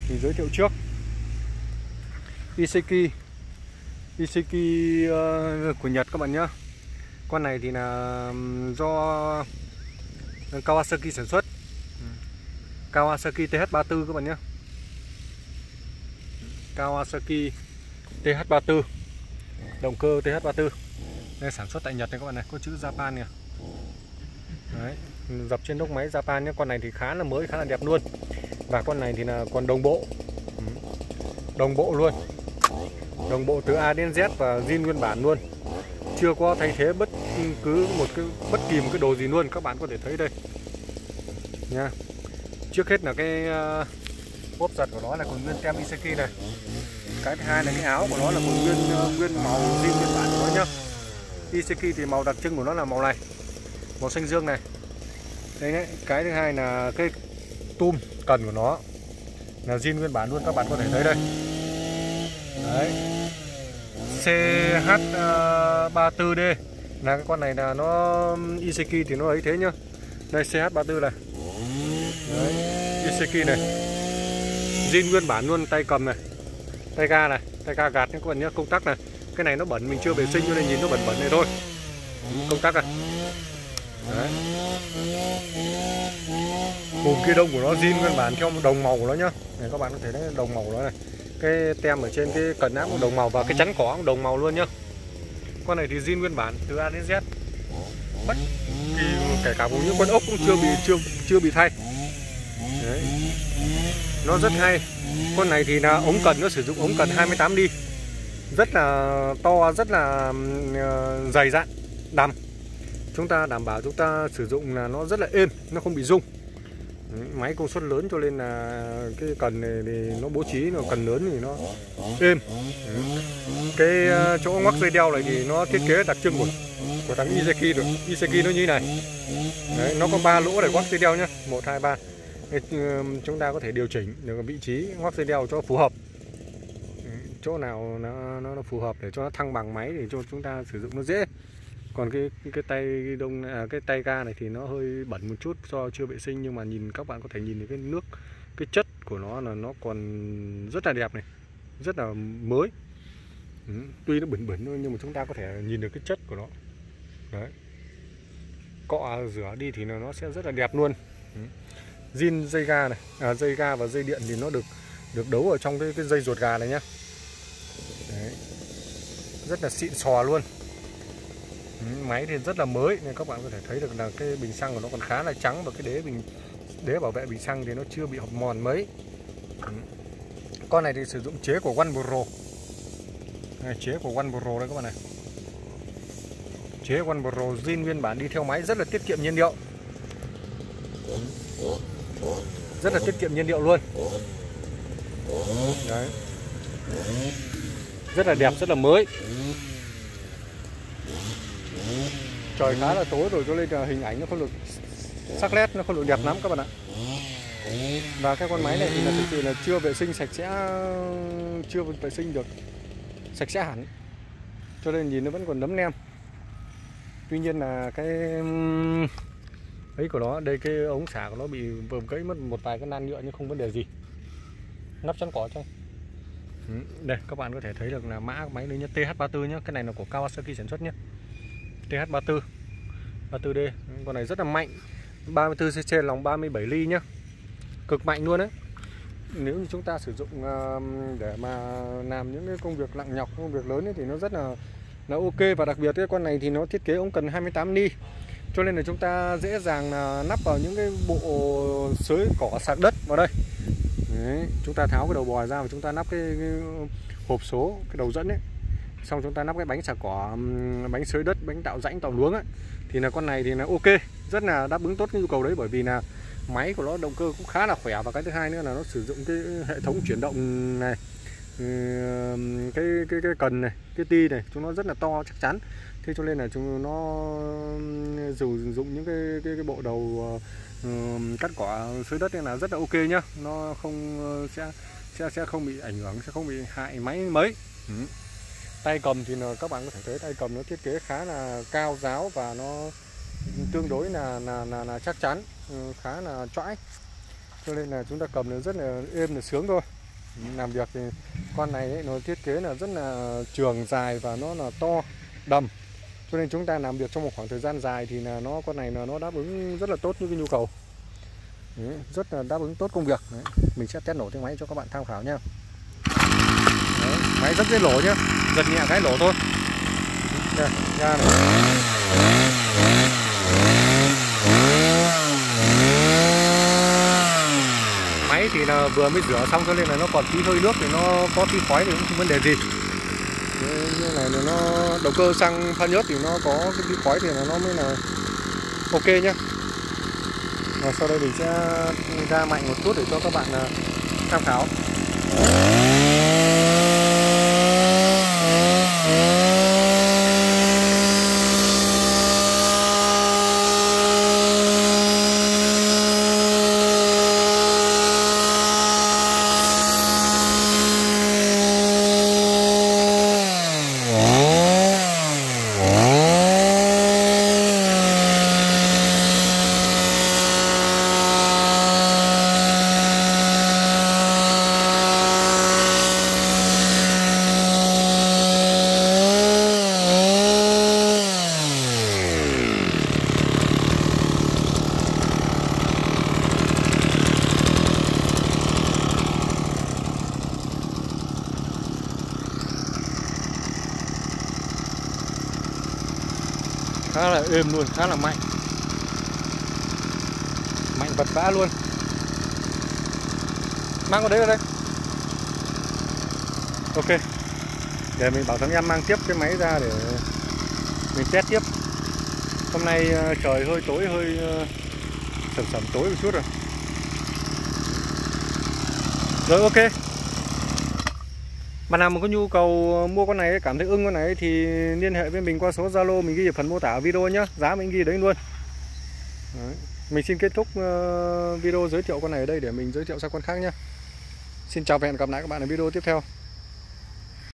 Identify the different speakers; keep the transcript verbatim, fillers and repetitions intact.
Speaker 1: mình giới thiệu trước. Iseki Iseki uh, của Nhật các bạn nhé. Con này thì là do Kawasaki sản xuất, Kawasaki T H ba mươi tư các bạn nhé. Kawasaki T H ba mươi tư, động cơ T H ba mươi tư. Đây, sản xuất tại Nhật này các bạn này, có chữ Japan nè. Đấy, dập trên đốc máy Japan nhé. Con này thì khá là mới, khá là đẹp luôn. Và con này thì là còn đồng bộ, đồng bộ luôn, đồng bộ từ A đến Z và zin nguyên bản luôn, chưa có thay thế bất cứ một cái bất kỳ một cái đồ gì luôn. Các bạn có thể thấy đây nha. Trước hết là cái bốp giật của nó là còn nguyên tem Iseki này. Cái thứ hai là cái áo của nó là còn nguyên nguyên màu zin nguyên bản của nó nhá. Iseki thì màu đặc trưng của nó là màu này, màu xanh dương này. Đây đấy. Cái thứ hai là cái tum cần của nó là zin nguyên bản luôn, các bạn có thể thấy đây. Đấy. C H ba mươi tư D là cái con này là nó Iseki thì nó ấy thế nhá. Đây C H ba mươi tư này. Đấy, Iseki này. Zin nguyên bản luôn, tay cầm này, tay ga này, tay ga gạt nhé các bạn nhé, công tắc này. Cái này nó bẩn, mình chưa vệ sinh cho nên nhìn nó bẩn bẩn này thôi. Công tắc này. Đấy. Cùng kia đông của nó zin nguyên bản theo đồng màu của nó nhá. Này các bạn có thể thấy đồng màu của nó này. Cái tem ở trên cái cần áp cũng đồng màu và cái chắn cỏ cũng đồng màu luôn nhá. Con này thì zin nguyên bản từ A đến Z. Bất kỳ kể cả những con ốc cũng chưa bị chưa chưa bị thay. Đấy. Nó rất hay. Con này thì là ống cần, nó sử dụng ống cần hai mươi tám đi, rất là to, rất là uh, dày dặn, đầm. Chúng ta đảm bảo chúng ta sử dụng là nó rất là êm, nó không bị rung. Máy công suất lớn cho nên là cái cần này thì nó bố trí, nó cần lớn thì nó êm. Cái chỗ ngoắc dây đeo này thì nó thiết kế đặc trưng của của thằng Iseki rồi. Iseki nó như này. Đấy, nó có ba lỗ để ngoắc dây đeo nhá, một hai ba. Chúng ta có thể điều chỉnh được vị trí ngoắc dây đeo cho phù hợp. Chỗ nào nó, nó, nó phù hợp để cho nó thăng bằng máy, để cho chúng ta sử dụng nó dễ. Còn cái cái tay đông à, cái tay ga này thì nó hơi bẩn một chút do chưa vệ sinh, nhưng mà nhìn các bạn có thể nhìn thấy cái nước, cái chất của nó là nó còn rất là đẹp này, rất là mới. Ừ, tuy nó bẩn bẩn thôi nhưng mà chúng ta có thể nhìn được cái chất của nó. Đấy. Cọ rửa đi thì nó sẽ rất là đẹp luôn. Ừ. Zin dây ga này, à, dây ga và dây điện thì nó được được đấu ở trong cái cái dây ruột gà này nhá. Đấy. Rất là xịn sò luôn. Máy thì rất là mới nên các bạn có thể thấy được là cái bình xăng của nó còn khá là trắng, và cái đế bình đế bảo vệ bình xăng thì nó chưa bị hỏng mòn mấy. Con này thì sử dụng chế của One Pro. Này, chế của One Pro đây các bạn này. Chế One Pro zin nguyên bản đi theo máy, rất là tiết kiệm nhiên liệu. Rất là tiết kiệm nhiên liệu luôn. Đấy. Rất là đẹp, rất là mới. Trời khá là tối rồi cho nên là hình ảnh nó không được sắc nét, nó không được đẹp lắm các bạn ạ. Và cái con máy này thì là thực sự là chưa vệ sinh sạch sẽ, chưa vệ sinh được sạch sẽ hẳn, cho nên nhìn nó vẫn còn nấm nem. Tuy nhiên là cái ấy của nó, đây cái ống xả của nó bị vờm cấy mất một vài cái nan nhựa nhưng không vấn đề gì. Nắp chắn cỏ trong. Đây các bạn có thể thấy được là mã máy này nhé, T H ba mươi tư nhé, cái này là của Kawasaki sản xuất nhé. T H ba mươi tư, ba mươi tư D. Con này rất là mạnh, ba mươi tư xê xê lòng ba mươi bảy ly nhá, cực mạnh luôn đấy. Nếu như chúng ta sử dụng để mà làm những cái công việc nặng nhọc, công việc lớn ấy, thì nó rất là là ok. Và đặc biệt cái con này thì nó thiết kế ống cần hai mươi tám ly, cho nên là chúng ta dễ dàng là nắp vào những cái bộ xới cỏ sạc đất vào đây. Đấy, chúng ta tháo cái đầu bò ra và chúng ta nắp cái, cái hộp số, cái đầu dẫn ấy, xong chúng ta nắp cái bánh xả cỏ, bánh xới đất, bánh tạo rãnh, tạo luống ấy, thì là con này thì là ok, rất là đáp ứng tốt cái nhu cầu đấy, bởi vì là máy của nó động cơ cũng khá là khỏe, và cái thứ hai nữa là nó sử dụng cái hệ thống chuyển động này, cái cái cái cần này, cái ti này, chúng nó rất là to chắc chắn. Thế cho nên là chúng nó sử dụng những cái cái, cái bộ đầu uh, cắt cỏ xới đất này là rất là ok nhá, nó không sẽ sẽ sẽ không bị ảnh hưởng, sẽ không bị hại máy mấy. Ừ. Tay cầm thì là các bạn có thể thấy tay cầm nó thiết kế khá là cao ráo và nó tương đối là là là, là chắc chắn, khá là chõi, cho nên là chúng ta cầm nó rất là êm, là sướng thôi. làm việc thì con này ấy, nó thiết kế là rất là trường dài và nó là to đầm, cho nên chúng ta làm việc trong một khoảng thời gian dài thì là nó con này là nó đáp ứng rất là tốt những cái nhu cầu. Đấy, rất là đáp ứng tốt công việc. Đấy, mình sẽ test nổ tiếng máy cho các bạn tham khảo nha. Đấy, máy rất dễ nổ nhá, giật nhẹ cái nổ thôi. Đây, ra này. Máy thì là vừa mới rửa xong cho nên là nó còn tí hơi nước thì nó có tí khói thì cũng không vấn đề gì. Như này là nó động cơ xăng pha nhớt thì nó có cái tí khói thì là nó mới là ok nhá. Rồi sau đây mình sẽ ra mạnh một chút để cho các bạn tham khảo. Khá là êm luôn, khá là mạnh, mạnh vật vã luôn. Mang vào đấy vào đây. Ok, để mình bảo thằng em mang tiếp cái máy ra để mình test tiếp. Hôm nay trời hơi tối, hơi sẩm sẩm tối một chút rồi. Rồi ok. Bạn nào mà có nhu cầu mua con này, cảm thấy ưng con này thì liên hệ với mình qua số Zalo mình ghi ở phần mô tả video nhé, giá mình ghi đấy luôn. Đấy. Mình xin kết thúc video giới thiệu con này ở đây để mình giới thiệu sang con khác nhé. Xin chào và hẹn gặp lại các bạn ở video tiếp theo.